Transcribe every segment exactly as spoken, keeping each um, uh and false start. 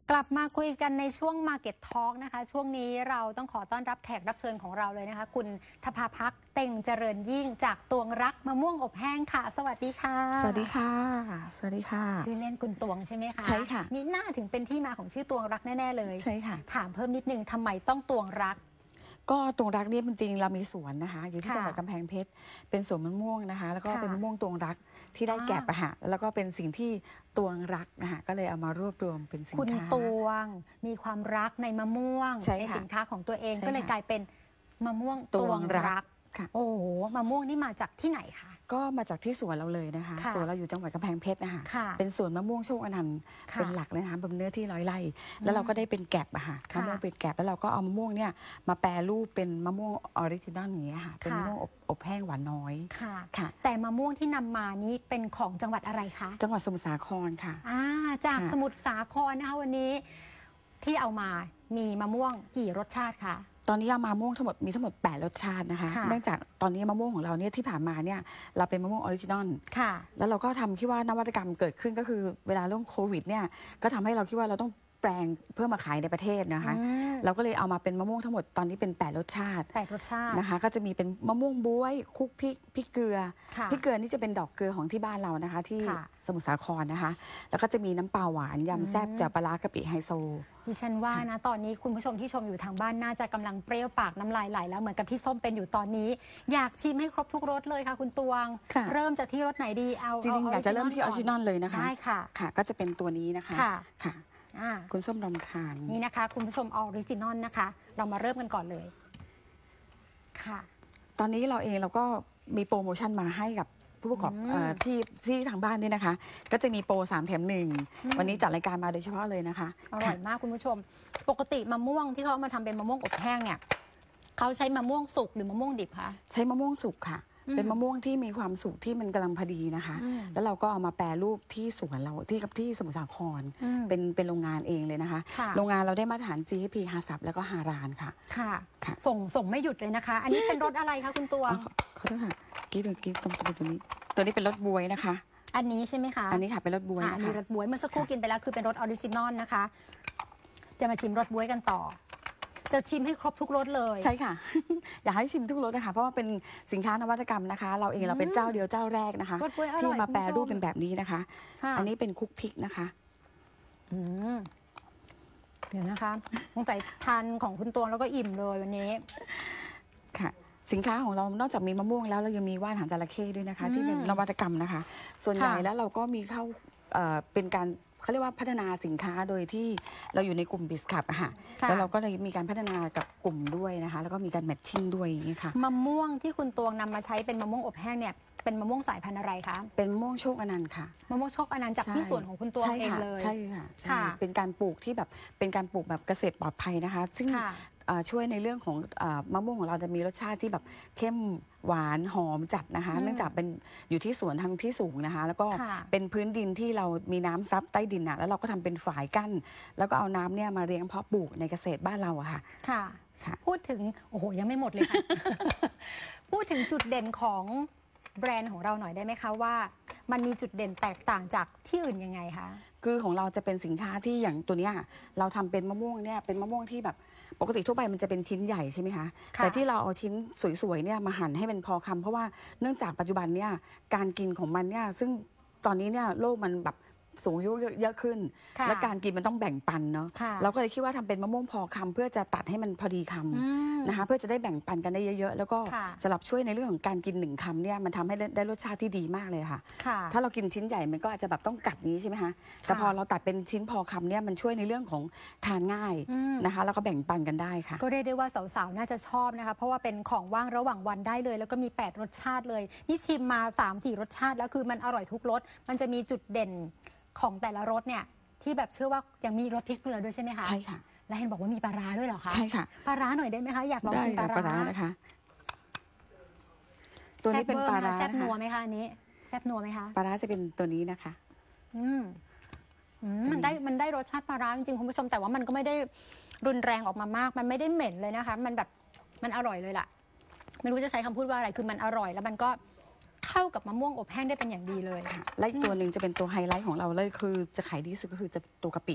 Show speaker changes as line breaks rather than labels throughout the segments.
กลับมาคุยกันในช่วง Market Talk นะคะช่วงนี้เราต้องขอต้อนรับแขกรับเชิญของเราเลยนะคะคุณธภาพักษ์เต็งเจริญยิ่งจากตวงรักมะม่วงอบแห้งค่ะสวัสดีค่ะ
สวัสดีค่ะสวัสดีค่ะ
ชื่อเล่นคุณตวงใช่ไหมคะ
ใช่ค่ะ
มีหน้าถึงเป็นที่มาของชื่อตวงรักแน่ๆเลย
ใช่ค่ะ
ถามเพิ่มนิดนึงทำไมต้องตวงรัก
ก็ตวงรักเนี่ยจริงๆเรามีสวนนะคะอยู่ที่จังหวัดกำแพงเพชรเป็นสวนมะม่วงนะคะแล้วก็เป็นมะม่วงตวงรักที่ได้แกะอาหารแล้วก็เป็นสิ่งที่ตวงรักนะคะก็เลยเอามารวบรวมเป็นสินค้า
คุณตวงมีความรักในมะม่วงในสินค้าของตัวเองก็เลยกลายเป็นมะม่วงตวงรักโอ้โหมะม่วงนี่มาจากที่ไหนคะ
ก็มาจากที่สวนเราเลยนะคะสวนเราอยู่จังหวัดกำแพงเพชรนะคะเป็นสวนมะม่วงโชคอนันต์เป็นหลักเลยนะคะบนเนื้อที่ร้อยไร่แล้วเราก็ได้เป็นแกะอะค่ะมะม่วงเป็นแกะแล้วเราก็เอามะม่วงเนี่ยมาแปรรูปเป็นมะม่วงออริจินอลอย่างเงี้ยค่ะเป็นมะม่วงอบแห้งหวานน้อย
ค่ะแต่มะม่วงที่นำมานี้เป็นของจังหวัดอะไรคะ
จังหวัดสมุทรสาครค่ะ
อ่าจากสมุทรสาครนะคะวันนี้ที่เอามามีมะม่วงกี่รสชาติคะ
ตอนนี้เอามะม่วงทั้งหมดมีทั้งหมดแปดรสชาตินะคะเนื่องจากตอนนี้มะม่วงของเราเนี่ยที่ผ่านมาเนี่ยเราเป็นมะม่วงออริจินอลแล้วเราก็ทำคิดว่านวัตกรรมเกิดขึ้นก็คือเวลาเรื่องโควิดเนี่ยก็ทำให้เราคิดว่าเราต้องแปลงเพื่อมาขายในประเทศนะคะเราก็เลยเอามาเป็นมะม่วงทั้งหมดตอนนี้เป็นแปดรสชาติ
แปดรสชาติ
นะคะก็จะมีเป็นมะม่วงบ๊วยคุกพริกพริกเกลือพริกเกลือนี่จะเป็นดอกเกลือของที่บ้านเรานะคะที่สมุทรสาครนะคะแล้วก็จะมีน้ำปลาหวานยำแซ่บจากปลาร้ากะปิไฮโซ
ดิฉันว่านะตอนนี้คุณผู้ชมที่ชมอยู่ทางบ้านน่าจะกำลังเปรี้ยวปากน้ำลายไหลแล้วเหมือนกับที่ส้มเป็นอยู่ตอนนี้อยากชิมให้ครบทุกรสเลยค่ะคุณตวงเริ่มจากที่รสไหนดีเอา
จริงๆอยากจะเริ่มที่ออริจินอลเลยนะคะ
ได้ค่ะ
ค่ะก็จะเป็นตัวนี้นะคะค่ะคุณส้มลองทาน
นี่นะคะคุณผู้ชมออริจินอลนะคะเรามาเริ่มกันก่อนเลยค่ะ
ตอนนี้เราเองเราก็มีโปรโมชั่นมาให้กับผู้ประกอบที่ที่ทางบ้านด้วยนะคะก็จะมีโปรสามแถมหนึ่งวันนี้จัดรายการมาโดยเฉพาะเลยนะคะ
อร่อยมากคุณผู้ชมปกติมะม่วงที่เขาเอามาทำเป็นมะม่วงอบแห้งเนี่ยเขาใช้มะม่วงสุกหรือมะม่วงดิบคะ
ใช้มะม่วงสุกค่ะเป็นมะม่วงที่มีความสุกที่มันกำลังพอดีนะคะแล้วเราก็เอามาแปรรูปที่สวนเราที่กับที่สมุทรสาครเป็นเป็นโรงงานเองเลยนะคะโรงงานเราได้มาตรฐาน จี เอส พี ฮาซับแล้วก็ฮารานค่ะ
ค่ะส่งส่งไม่หยุดเลยนะคะอันนี้เป็นรสอะไรคะคุณตัว
ขอโทษค่ะกี้ตรงกี้ตรงตัวนี้ตัวนี้เป็นรสบวยนะคะ
อันนี้ใช่ไหมคะ
อันนี้ค่ะเป็นรสบวย
อันนี้รสบวยเมื่อสักครู่กินไปแล้วคือเป็นรสออริจินอลนะคะจะมาชิมรสบวยกันต่อจะชิมให้ครบทุกรสเลย
ใช่ค่ะอยากให้ชิมทุกรสนะคะเพราะว่าเป็นสินค้านวัตกรรมนะคะเราเองเราเป็นเจ้าเดียวเจ้าแรกนะคะที่มาแปรรูปเป็นแบบนี้นะคะอันนี้เป็นคุกพริกนะคะ
เดี๋ยวนะคะสงสัยทานของคุณตวงแล้วก็อิ่มเลยวันนี้
ค่ะสินค้าของเรานอกจากมีมะม่วงแล้วเรายังมีว่านหางจระเข้ด้วยนะคะที่เป็นนวัตกรรมนะคะส่วนใหญ่แล้วเราก็มีเข้าเป็นการเขาเรียกว่าพัฒนาสินค้าโดยที่เราอยู่ในกลุ่มบิสคับอะค่ะแล้วเราก็เลยมีการพัฒนากับกลุ่มด้วยนะคะแล้วก็มีการแมทชิ่งด้วยอย่างนี้ค่ะ
มะม่วงที่คุณตวงนำมาใช้เป็นมะม่วงอบแห้งเนี่ยเป็นมะม่วงสายพันธุ์อะไรคะ
เป็นมะม่วงโชคอนันต์ค่ะ
มะม่วงโชคอนันต์จากที่สวนของคุณตวงเองเลย
ใช่ค่ะใช่เป็นการปลูกที่แบบเป็นการปลูกแบบเกษตรปลอดภัยนะคะซึ่งช่วยในเรื่องของมะม่วงของเราจะมีรสชาติที่แบบเข้มหวานหอมจัดนะคะเนื่องจากเป็นอยู่ที่สวนทางที่สูงนะคะแล้วก็เป็นพื้นดินที่เรามีน้ำซับใต้ดินอ่ะแล้วเราก็ทำเป็นฝายกั้นแล้วก็เอาน้ำเนี่ยมาเลี้ยงเพาะปลูกในเกษตรบ้านเราอะค่ะ
ค่ะพูดถึงโอ้โหยังไม่หมดเลยค่ะ พูดถึงจุดเด่นของแบรนด์ของเราหน่อยได้ไหมคะว่ามันมีจุดเด่นแตกต่างจากที่อื่นยังไงคะ
คือของเราจะเป็นสินค้าที่อย่างตัวเนี้ยเราทำเป็นมะม่วงเนี่ยเป็นมะม่วงที่แบบปกติทั่วไปมันจะเป็นชิ้นใหญ่ใช่ไหมคะแต่ที่เราเอาชิ้นสวยๆเนี่ยมาหั่นให้เป็นพอคำเพราะว่าเนื่องจากปัจจุบันเนี่ยการกินของมันเนี่ยซึ่งตอนนี้เนี่ยโลกมันแบบสูงอายุเยอะขึ้นและการกินมันต้องแบ่งปันเนาะเราก็เลยคิดว่าทำเป็นมะม่วงพอคำเพื่อจะตัดให้มันพอดีคำนะคะเพื่อจะได้แบ่งปันกันได้เยอะๆแล้วก็สำหรับช่วยในเรื่องของการกินหนึ่งคำเนี่ยมันทำให้ได้รสชาติที่ดีมากเลยค่ะถ้าเรากินชิ้นใหญ่มันก็อาจจะแบบต้องกัดนี้ใช่ไหมคะแต่พอเราตัดเป็นชิ้นพอคำเนี่ยมันช่วยในเรื่องของทานง่ายนะคะแล้วก็แบ่งปันกันได้ค่ะ
ก็เรียกได้ว่าสาวๆน่าจะชอบนะคะเพราะว่าเป็นของว่างระหว่างวันได้เลยแล้วก็มีแปดรสชาติเลยนี่ชิมมา สามสี่ รสชาติแล้วคือมันอร่อยทุกรสมันจะมีจุดเด่นของแต่ละรสเนี่ยที่แบบเชื่อว่ายังมีรสพริกเกลือด้วยใช่ไหมคะ
ใช่ค่ะ
และเห็นบอกว่ามีปลาร้าด้วยเหรอคะ
ใช่ค่ะ
ปลาร้าหน่อยได้ไหมคะอยากลองชิมปลาร้า
นะคะตัวนี้เป็นปลาร้า
แซ่บนัวไหมคะอันนี้แซ่บนัวไหมคะ
ปลาร้าจะเป็นตัวนี้นะคะ
อืมมันได้มันได้รสชาติปลาร้าจริงๆคุณผู้ชมแต่ว่ามันก็ไม่ได้รุนแรงออกมามากมันไม่ได้เหม็นเลยนะคะมันแบบมันอร่อยเลยล่ะไม่รู้จะใช้คำพูดว่าอะไรคือมันอร่อยแล้วมันก็เข้ากับมะม่วงอบแห้งได้เป็นอย่างดีเลย
และอีกตัวหนึ่งจะเป็นตัวไฮไลท์ของเราเลยคือจะขายดีสุดก็คือจะตัวกะปิ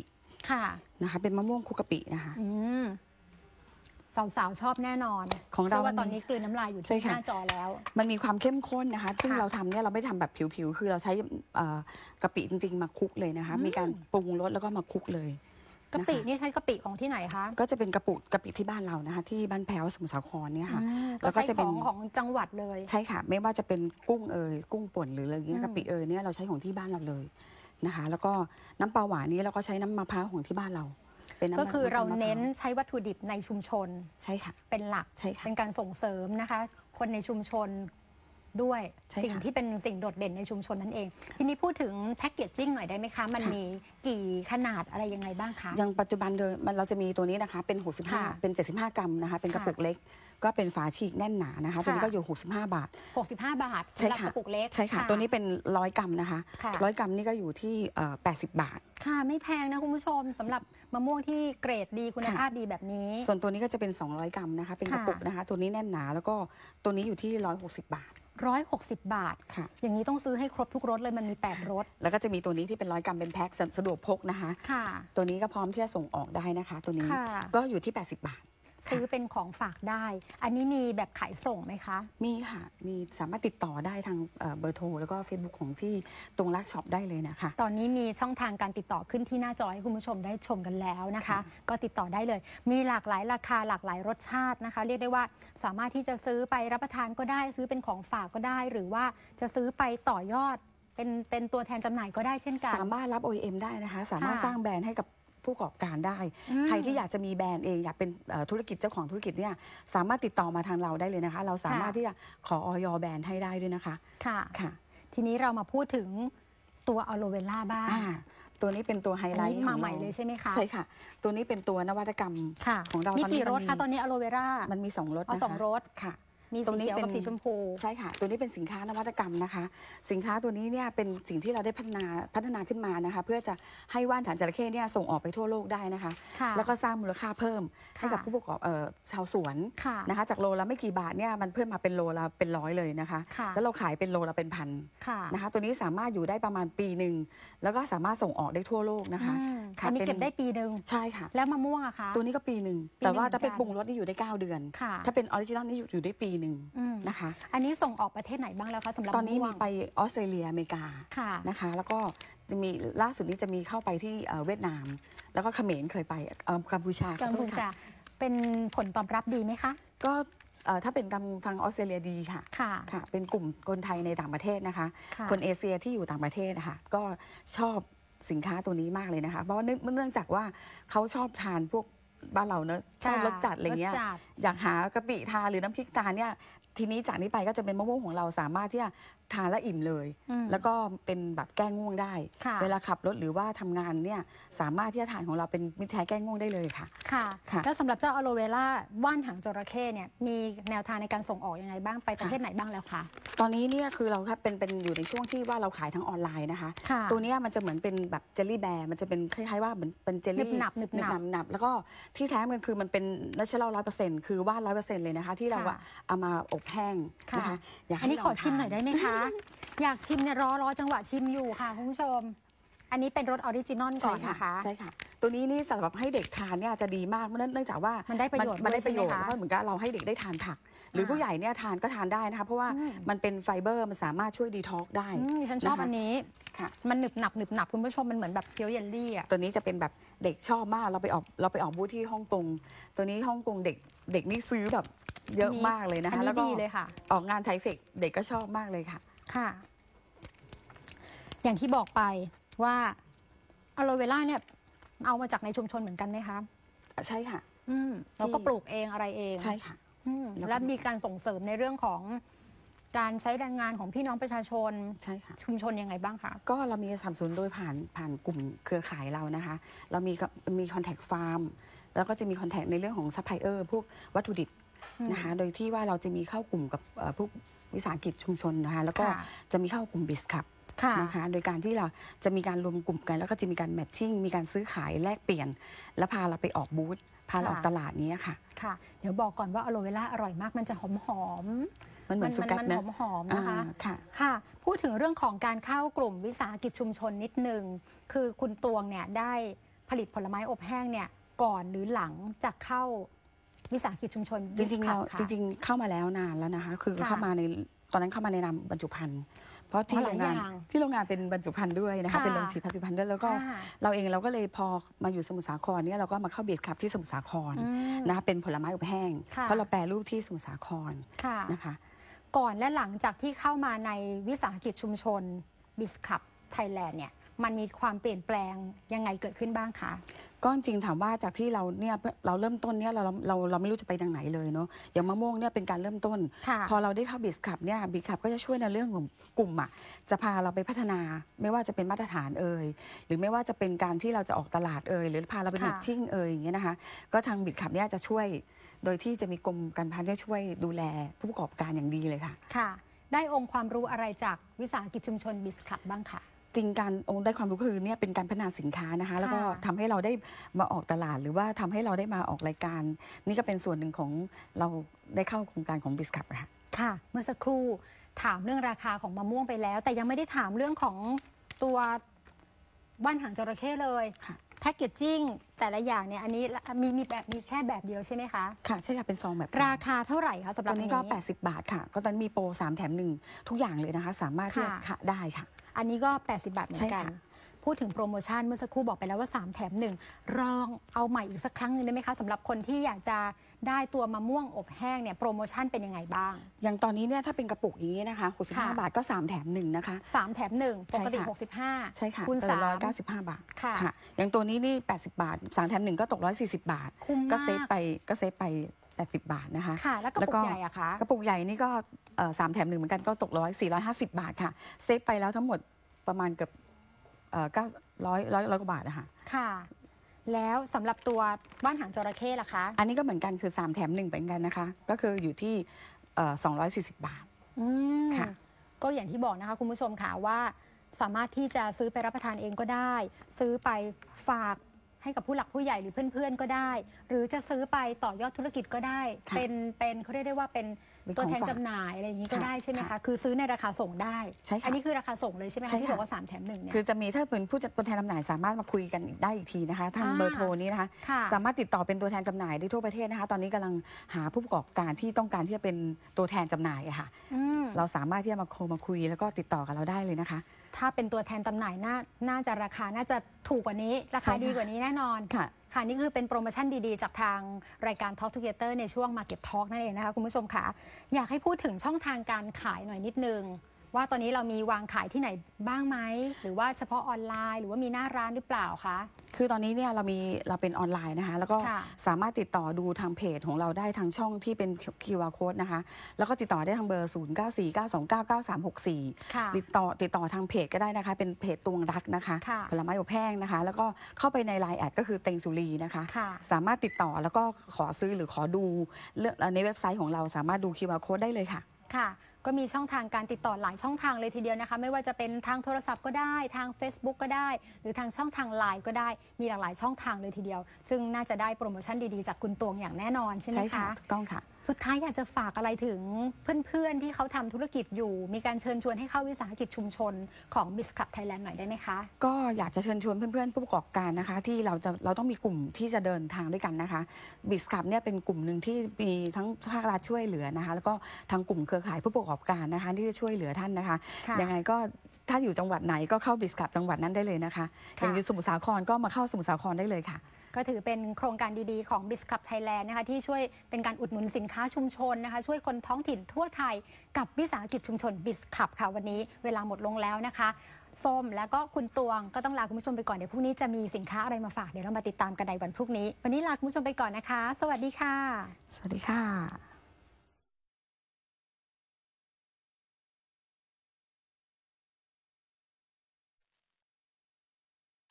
ค่ะ
นะคะเป็นมะม่วงคลุกกะปินะคะ
อืมสาวๆชอบแน่นอน
ของเรา
ชื่ว่าตอนนี้กลืนน้ำลายอยู่ที่หน้าจอแล้ว
มันมีความเข้มข้นนะคะซึ่งเราทำเนี่ยเราไม่ทำแบบผิวๆคือเราใช้กะปิจริงๆมาคลุกเลยนะคะมีการปรุงรสแล้วก็มาคลุกเลย
กะปินี่ใช้กะปิของที่ไหนคะ
ก็จะเป็นกระปุกกะปิที่บ้านเรานะคะที่บ้านแพ้วสมุทรสาครเนี่ยค่ะ
แล้วก็ใช้ของของจังหวัดเลย
ใช่ค่ะไม่ว่าจะเป็นกุ้งเอยกุ้งป่นหรืออะไรเงี้ยกะปิเอยเนี่ยเราใช้ของที่บ้านเราเลยนะคะแล้วก็น้ำปลาหวานนี้เราก็ใช้น้ำมะพร้าวของที่บ้านเรา
ก็คือเราเน้นใช้วัตถุดิบในชุมชน
ใช่ค่ะ
เป็นหลัก
ใช่ค่ะ
เป็นการส่งเสริมนะคะคนในชุมชนด้วยสิ่งที่เป็นสิ่งโดดเด่นในชุมชนนั่นเองทีนี้พูดถึงแพ็กเกจจิ้งหน่อยได้ไหมคะมันมีกี่ขนาดอะไรยังไงบ้างคะ
อย่างปัจจุบันเลยมันเราจะมีตัวนี้นะคะเป็นหกสิบห้าเป็นเจ็ดสิบห้ากรัมนะคะเป็นกระปุกเล็กก็เป็นฝาฉีกแน่นหนานะคะตัวนี้ก็อยู่หกสิบห้าบาท
หกสิบห้าบาทสำหรับกระปุกเล็ก
ใช่ค่ะตัวนี้เป็นร้อยกรัมนะคะร้อยกรัมนี่ก็อยู่ที่แปดสิบบาท
ค่ะไม่แพงนะคุณผู้ชมสำหรับมะม่วงที่เกรดดีคุณภาพดีแบบนี้
ส่วนตัวนี้ก็จะเป็นสองร้อยกรัมนะคะเป็นกระปุกนะคะตัวนี้แน่นหนาแล้วก็ตัวนี้อยู่ที่หนึ่งร้อยหกสิบบาท
ร้อยหกสิบบาทค่ะอย่างนี้ต้องซื้อให้ครบทุกรสเลยมันมีแปดรส
แล้วก็จะมีตัวนี้ที่เป็นร้อยกรัมเป็นแพ็คสะดวกพกนะคะ
ค่ะ
ตัวนี้ก็พร้อมที่จะส่งออกได้นะคะตัวนี้ก็อยู่ที่แปดสิบบาท
ซื้อเป็นของฝากได้อันนี้มีแบบขายส่งไหมคะ
มีค่ะมีสามารถติดต่อได้ทางเบอร์โทรแล้วก็ Facebook ของที่ตรงลักช็อปได้เลยนะคะ
ตอนนี้มีช่องทางการติดต่อขึ้นที่หน้าจอให้คุณผู้ชมได้ชมกันแล้วนะคะก็ติดต่อได้เลยมีหลากหลายราคาหลากหลายรสชาตินะคะเรียกได้ว่าสามารถที่จะซื้อไปรับประทานก็ได้ซื้อเป็นของฝากก็ได้หรือว่าจะซื้อไปต่อยอดเป็นเป็นตัวแทนจำหน่ายก็ได้เช่นกัน
สามารถรับ โอ อี เอ็ม ได้นะคะสามารถสร้างแบรนด์ให้กับผู้ประกอบการได้ใครที่อยากจะมีแบรนด์เองอยากเป็นธุรกิจเจ้าของธุรกิจเนี่ยสามารถติดต่อมาทางเราได้เลยนะคะเราสามารถที่จะขอออยแบรนด์ให้ได้ด้วยนะคะ
ค่ะ
ค่ะ
ทีนี้เรามาพูดถึงตัวอะโลเวล่าบ้าง
ตัวนี้เป็นตัวไฮไลท์
มาใหม่เลยใช่ไหมคะ
ใช่ค่ะตัวนี้เป็นตัวนวัตกรรมของเรา
มีกี่รสคะตอนนี้อะโลเวล่า
มันมีสองรสนะคะ
สองรส
ค่ะ
มีสีเขียวกับสีชมพู
ใช่ค่ะตัวนี้เป็นสินค้านวัตกรรมนะคะสินค้าตัวนี้เนี่ยเป็นสิ่งที่เราได้พัฒนาพัฒนาขึ้นมานะคะเพื่อจะให้ว่านฐานจระเข้เนี่ยส่งออกไปทั่วโลกได้นะคะแล้วก็สร้างมูลค่าเพิ่มให้กับผู้ประกอบชาวสวนนะคะจากโลละไม่กี่บาทเนี่ยมันเพิ่มมาเป็นโลละเป็นร้อยเลยนะคะแล้วเราขายเป็นโลละเป็นพันนะคะตัวนี้สามารถอยู่ได้ประมาณปีหนึ่งแล้วก็สามารถส่งออกได้ทั่วโลกนะคะ
อันนี้เก็บได้ปีหนึ่ง
ใช่ค่ะ
แล้วมะม่วงอะคะ
ตัวนี้ก็ปีหนึ่งแต่ว่าถ้าเป็นปรุงรสนี่อยู่ได้เก้าเดือนถ้าเป็นออริจินอลนี่อยู่ได้ปีหนึ่งนะคะ
อันนี้ส่งออกประเทศไหนบ้างแล้วคะสำหรับ
ตอนนี้มีไปออสเตรเลียอเมริกานะคะแล้วก็จะมีล่าสุดนี้จะมีเข้าไปที่เวียดนามแล้วก็เขมรเคยไปกัมพูชา
กัมพูชาเป็นผลตอบรับดีไหมคะ
ก็ถ้าเป็นทางออสเตรเลียดีค่ะค่ะเป็นกลุ่มคนไทยในต่างประเทศนะคะคนเอเชียที่อยู่ต่างประเทศนะคะก็ชอบสินค้าตัวนี้มากเลยนะคะเพราะว่าเนื่องจากว่าเขาชอบทานพวกบ้านเราเนอะชอบรสจัดอะไรเงี้ยอยากหากะปิทานหรือน้ำพริกทานเนี่ยทีนี้จากนี้ไปก็จะเป็นมะม่วงของเราสามารถที่จะทานและอิ่มเลยแล้วก็เป็นแบบแก้ง่วงได้เวลาขับรถหรือว่าทำงานเนี่ยสามารถที่จะทานของเราเป็นมิตรแท้แก้ง่วงได้เลยค่ะ
ค่ะแล้วสำหรับเจ้าอะโลเวล่าว่านหางจระเข้เนี่ยมีแนวทางในการส่งออกยังไงบ้างไปประเทศไหนบ้างแล้วคะ
ตอนนี้เนี่ยคือเราครับเป็นเป็นอยู่ในช่วงที่ว่าเราขายทางออนไลน์นะคะตัวนี้มันจะเหมือนเป็นแบบเจลลี่แบร์มันจะเป็นคล้ายๆว่าเหมือนเป็นเจลลี่
หนับหนึบหนับ
หนับแล้วก็ที่แท้มันคือมันเป็นเนเชอรัลร้อยเปอร์เซ็นต์คือว่านร้อยเปอร์เซ็นต์เลยนะคะที่เราเอามาอบแห้งนะคะ
อันนี้ขอชิมหน่อยได้ไหมคะอยากชิมเนี่ยรอรอจังหวะชิมอยู่ค่ะคุณผู้ชมอันนี้เป็นรสออริจินอลก่อนนะคะ
ใช่ค่ะตัวนี้นี่สำหรับให้เด็กทานเนี่ยจะดีมากเนื่องจากว่า
มันได้ประโยชน์
มันได้ประโยชน์เพราะเหมือนกับเราให้เด็กได้ทานผักหรือผู้ใหญ่เนี่ยทานก็ทานได้นะคะเพราะว่ามันเป็นไฟเบอร์มันสามารถช่วยดีท็อกได้
ฉันชอบอันนี้มันหนึบหนับหนึบหนับคุณผู้ชมมันเหมือนแบบเคี้ยวเยลลี่อ่ะ
ตัวนี้จะเป็นแบบเด็กชอบมากเราไปออกเราไปออกบูธที่ฮ่องกงตัวนี้ฮ่องกงเด็กเด็กนี่ซื้อแบบเยอะมากเลยนะคะ
แล้วก็
ออกงานไทเฟกเด็กก็ชอบมากเลยค่ะ
ค่ะอย่างที่บอกไปว่าอะโลเวล่าเนี่ยเอามาจากในชุมชนเหมือนกันไหมคะ
ใช่ค่ะ
อืมเราก็ปลูกเองอะไรเอง
ใช่ค่ะ
และมีการส่งเสริมในเรื่องของการใช้แรงงานของพี่น้องประชาชน
ใช่ค่ะ
ชุมชนยังไงบ้างคะ
ก็เรามีสามศูนย์โดยผ่านผ่านกลุ่มเครือข่ายเรานะคะเรามีมีคอนแทคฟาร์มแล้วก็จะมีคอนแทคในเรื่องของซัพพลายเออร์พวกวัตถุดิบนะคะโดยที่ว่าเราจะมีเข้ากลุ่มกับพวกวิสาหกิจชุมชนนะคะแล้วก็จะมีเข้ากลุ่มบิสคับนะคะโดยการที่เราจะมีการรวมกลุ่มกันแล้วก็จะมีการแมทชิ่งมีการซื้อขายแลกเปลี่ยนแล้วพาเราไปออกบูธพาเราออกตลาดนี้ค่ะ
ค่ะเดี๋ยวบอกก่อนว่าอะโลเวล่าอร่อยมากมันจะหอมหอม
มันเหมือนสุกัดนะ
มันหอมๆนะคะ
ค่ะ
ค่ะพูดถึงเรื่องของการเข้ากลุ่มวิสาหกิจชุมชนนิดนึงคือคุณตวงเนี่ยได้พผลิตผลไม้อบแห้งเนี่ยก่อนหรือหลังจากเข้าวิสาหกิจชุมชน
จริงๆเรา
ค่ะ
จริงๆเข้ามาแล้วนานแล้วนะคะคือ
ค่ะ
เข้ามาในตอนนั้นเข้ามาในนามบรรจุภัณฑ์เพราะที่
อ๋อห
โร
ลาย
งงาน
อย่าง
ที่โรงงานเป็นบรรจุภัณฑ์ด้วยนะคะ
ค่ะ
เป็นโรงสีบรรจุภัณฑ์ด้วยแล้วก็
ค่ะ
เราเองเราก็เลยพอมาอยู่สมุทรสาครเนี่ยเราก็มาเข้าเบียดขับที่สมุทรสาคร
อืม
นะคะเป็นผลไม้อบแห้ง
ค่ะ
เพราะเราแปรรูปที่สมุทรสาคร
ค่ะ
นะคะ
ก่อนและหลังจากที่เข้ามาในวิสาหกิจชุมชนบิสคับไทยแลนด์เนี่ยมันมีความเปลี่ยนแปลงยังไงเกิดขึ้นบ้างคะ
ก็จริงๆถามว่าจากที่เราเนี่ยเราเริ่มต้นเนี่ยเราเราเราไม่รู้จะไปทางไหนเลยเนาะอย่างมะม่วงเนี่ยเป็นการเริ่มต้น
ค่ะ
พอเราได้เข้าบิสคับเนี่ยบิสคับก็จะช่วยในเรื่องของกลุ่มอ่ะจะพาเราไปพัฒนาไม่ว่าจะเป็นมาตรฐานเอ่ยหรือไม่ว่าจะเป็นการที่เราจะออกตลาดเอ่ยหรือพาเราไป
ค่ะ
มิทติ้งเอ่ยอย่างเงี้ยนะคะก็ทางบิสคับเนี่ยจะช่วยโดยที่จะมีกรมการค้าที่ช่วยดูแลผู้ประกอบการอย่างดีเลยค่ะ
ค่ะ ได้องค์ความรู้อะไรจากวิสาหกิจชุมชนบิสคับบ้างคะ
จริงการองค์ได้ความรู้คือเนี่ยเป็นการพัฒนาสินค้านะคะแล้วก็
ค่ะ
ทำให้เราได้มาออกตลาดหรือว่าทำให้เราได้มาออกรายการ นี่ก็เป็นส่วนหนึ่งของเราได้เข้าโครงการของบิสคับค่ะ
ค่ะ เมื่อสักครู่ถามเรื่องราคาของมะม่วงไปแล้ว แต่ยังไม่ได้ถามเรื่องของตัวว่านหางจระเข้เลย
ค่ะ
แพคเกจจิ้งแต่ละอย่างเนี่ยอันนี้มีมีแบบมีแค่แบบเดียวใช่ไหมคะ
ค่ะใช่ค่ะเป็นซองแบบ
ราคาเท่าไหร่คะสำหรับ
ตัว
อัน
นี้
นี้
ก็ แปดสิบบาทค่ะ ก็ตอนนมีโปรสามแถมหนึ่งทุกอย่างเลยนะคะ สามารถที่จะ
ค่ะ
ค่ะได้ค่ะ
อันนี้ก็ แปดสิบบาทเหมือนกัน
ใช่ค่ะ
พูดถึงโปรโมชั่นเมื่อสักครู่บอกไปแล้วว่า สาม แถมหนึ่งลองเอาใหม่อีกสักครั้งหนึ่งได้ไหมคะสำหรับคนที่อยากจะได้ตัวมะม่วงอบแห้งเนี่ยโปรโมชั่นเป็นยังไงบ้าง
อย่างตอนนี้เนี่ยถ้าเป็นกระปุกอย่างนี้นะคะหกสิบห้า
ค่ะ
บาทก็สามแถมหนึ่งนะคะ
สาม แถมหนึ่งปกติ
ใช่ค่ะ
หกสิบห้า
ใช่ค่ะ
คูณ
ก็
สา
ร้อย
ม
เก้าสิบห้าบาท
ค่ะ
อย่างตัวนี้นี่แปดสิบบาทสามแถมหนึ่งก็ตกร้อยสี่สิบบาท
คุ้มมาก
ก็เซฟไปก็เซฟไปแปดสิบบาทนะคะ
ค่ะ แล้วกระปุกใหญ่อะคะ
กระปุกใหญ่นี่ก็เอ่อสามแถมหนึ่งเหมือนกันก็ตกร้อยสี่ร้อยห้าสิบบาทค่ะ เซฟไปแล้วทั้งหมดประมาณเกือบเอ่อเก้าร้อยร้อยร้อยกว่าบาทนะคะ
ค่ะ แล้วสำหรับตัวบ้านหางจระเข้ล่ะคะ
อันนี้ก็เหมือนกันคือสามแถมหนึ่งเหมือนกันนะคะ ก็คืออยู่ที่สองร้อยสี่สิบบาท
อืม
ค่ะ
ก็อย่างที่บอกนะคะคุณผู้ชมค่ะว่าสามารถที่จะซื้อไปรับประทานเองก็ได้ ซื้อไปฝากให้กับผู้หลักผู้ใหญ่หรือเพื่อนๆก็ได้ หรือจะซื้อไปต่อยอดธุรกิจก็ได้
ค่ะ
เป็นเป็นเขาเรียกได้ว่าเป็น
เป็น
ตัวแทน
ของฝาก
จำหน่ายอะไรอย่างนี้ก็
ค่ะ
ได้ใช่ไหมคะ
ค่ะ
คือซื้อในราคาส่งได้
ใช่ค่ะ
อันนี้คือราคาส่งเลยใช่ไหม
ใช่
คะที่
ค่ะ
บอกว่าสามแถมหนึ่งเนี่ย
คือจะมีถ้าเป็นผู้จัดตัวแทนจำหน่ายสามารถมาคุยกันอีกได้อีกทีนะคะทาง
อ่า
เบอร์โทรนี้นะคะ
ค่ะ
สามารถติดต่อเป็นตัวแทนจำหน่ายได้ทั่วประเทศนะคะ ตอนนี้กำลังหาผู้ประกอบการที่ต้องการที่จะเป็นตัวแทนจำหน่ายอะค่ะ
อืม
เราสามารถที่จะมาโทรมาคุยแล้วก็ติดต่อกับเราได้เลยนะคะ
ถ้าเป็นตัวแทนจำหน่ายน่าน่าจะราคาน่าจะถูกกว่านี้ ราคา
ใช่ค่ะ
ดีกว่านี้แน่นอน
ค่ะ
ค่ะ นี่คือเป็นโปรโมชั่นดีๆ จากทางรายการ Talk Together ในช่วง Market Talk นั่นเองนะคะคุณผู้ชมค่ะ อยากให้พูดถึงช่องทางการขายหน่อยนิดนึง ว่าตอนนี้เรามีวางขายที่ไหนบ้างไหม หรือว่าเฉพาะออนไลน์หรือว่ามีหน้าร้านหรือเปล่าคะ
คือตอนนี้เนี่ยเรามีเราเป็นออนไลน์นะคะ แล้วก็
ค่ะ
สามารถติดต่อดูทางเพจของเราได้ทางช่องที่เป็น คิว อาร์ Code นะคะ แล้วก็ติดต่อได้ทางเบอร์ ศูนย์ เก้า สี่ เก้า สอง เก้า เก้า สาม หก สี่
ค่ะ
ติดต่อติดต่อทางเพจก็ได้นะคะ เป็นเพจตวงรักนะคะ
ค่ะ
ผลไม้อบแห้งนะคะ แล้วก็เข้าไปในไลน์แอดก็คือเต็งสุรีนะคะ
ค่ะ
สามารถติดต่อแล้วก็ขอซื้อหรือขอดูเรื่องในเว็บไซต์ของเราสามารถดู คิว อาร์ Code ได้เลยค่ะ
ค่ะ ก็มีช่องทางการติดต่อหลายช่องทางเลยทีเดียวนะคะ ไม่ว่าจะเป็นทางโทรศัพท์ก็ได้ ทาง Facebook ก็ได้ หรือทางช่องทางไลน์ก็ได้ มีหลากหลายช่องทางเลยทีเดียว ซึ่งน่าจะได้โปรโมชั่นดีๆ จากคุณตวงอย่างแน่นอนใช่ไหม
ใช่ค่ะ
คะ
ถูกต้องค่ะ
สุดท้ายอยากจะฝากอะไรถึงเพื่อนๆ ที่เขาทำธุรกิจอยู่ มีการเชิญชวนให้เข้าวิสาหกิจชุมชนของ บิสคับ ไทยแลนด์ หน่อยได้ไหมคะ
ก็อยากจะเชิญชวนเพื่อนๆผู้ประกอบการนะคะ ที่เราจะเราต้องมีกลุ่มที่จะเดินทางด้วยกันนะคะบิสคับเนี่ยเป็นกลุ่มหนึ่งที่มีทั้งภาครัฐช่วยเหลือนะคะ แล้วก็ทางกลุ่มเครือข่ายผู้ประกอบการนะคะ ที่จะช่วยเหลือท่านนะคะ
ค่ะ
ยังไงก็ถ้าอยู่จังหวัดไหนก็เข้าบิสคับจังหวัดนั้นได้เลยนะคะอ
ค่ะ
ย่างอยู่สมุทรสาครก็มาเข้าสมุทรสาครได้เลยค่ะ
ก็ถือเป็นโครงการดีๆ ของ บิสคับ ไทยแลนด์ นะคะที่ช่วยเป็นการอุดหนุนสินค้าชุมชนนะคะ ช่วยคนท้องถิ่นทั่วไทยกับวิสาหกิจชุมชน บิสคับ ค่ะวันนี้เวลาหมดลงแล้วนะคะส้มแล้วก็คุณตวงก็ต้องลาคุณผู้ชมไปก่อนเดี๋ยวพรุ่งนี้จะมีสินค้าอะไรมาฝากเดี๋ยวเรามาติดตามกันในวันพรุ่งนี้ วันนี้ลาคุณผู้ชมไปก่อนนะคะ สวัสดีค่ะ
สวัสดีค่ะ